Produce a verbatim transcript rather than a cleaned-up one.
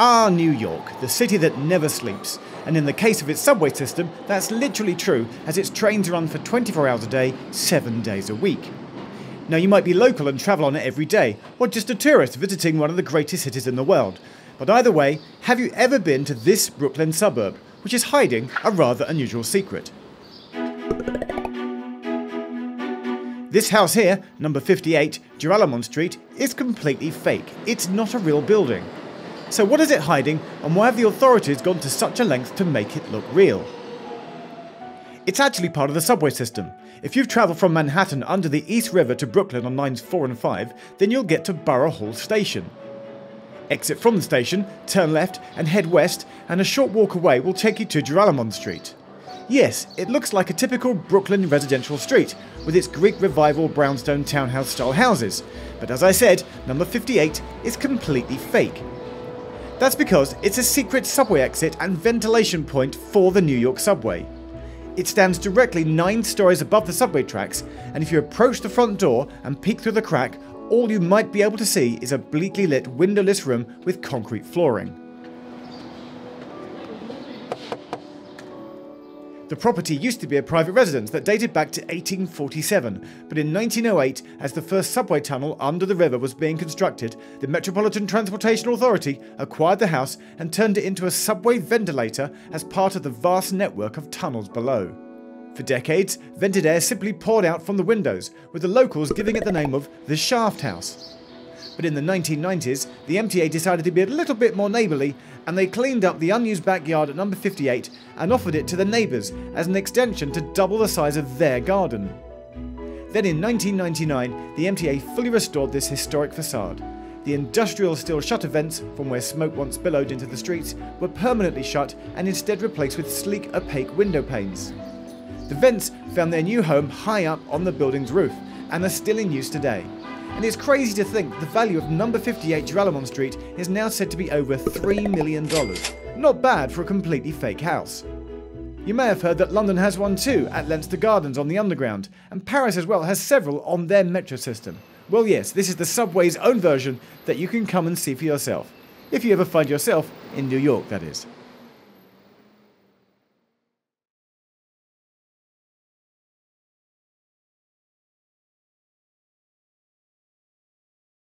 Ah, New York, the city that never sleeps. And in the case of its subway system, that's literally true, as its trains run for twenty-four hours a day, seven days a week. Now, you might be local and travel on it every day, or just a tourist visiting one of the greatest cities in the world. But either way, have you ever been to this Brooklyn suburb, which is hiding a rather unusual secret? This house here, number fifty-eight, Joralemon Street, is completely fake. It's not a real building. So what is it hiding, and why have the authorities gone to such a length to make it look real? It's actually part of the subway system. If you've travelled from Manhattan under the East River to Brooklyn on lines four and five, then you'll get to Borough Hall Station. Exit from the station, turn left and head west, and a short walk away will take you to Joralemon Street. Yes, it looks like a typical Brooklyn residential street, with its Greek Revival brownstone townhouse-style houses. But as I said, number fifty-eight is completely fake. That's because it's a secret subway exit and ventilation point for the New York subway. It stands directly nine stories above the subway tracks, and if you approach the front door and peek through the crack, all you might be able to see is a bleakly lit windowless room with concrete flooring. The property used to be a private residence that dated back to eighteen forty-seven, but in nineteen oh eight, as the first subway tunnel under the river was being constructed, the Metropolitan Transportation Authority acquired the house and turned it into a subway ventilator as part of the vast network of tunnels below. For decades, vented air simply poured out from the windows, with the locals giving it the name of the Shaft House. But in the nineteen nineties, the M T A decided to be a little bit more neighbourly, and they cleaned up the unused backyard at number fifty-eight and offered it to the neighbours as an extension to double the size of their garden. Then in nineteen ninety-nine, the M T A fully restored this historic facade. The industrial steel shutter vents, from where smoke once billowed into the streets, were permanently shut and instead replaced with sleek, opaque window panes. The vents found their new home high up on the building's roof and are still in use today. And it's crazy to think the value of number fifty-eight Joralemon Street is now said to be over three million dollars. Not bad for a completely fake house. You may have heard that London has one too, at Leinster Gardens on the Underground, and Paris as well has several on their metro system. Well yes, this is the subway's own version that you can come and see for yourself. If you ever find yourself in New York, that is.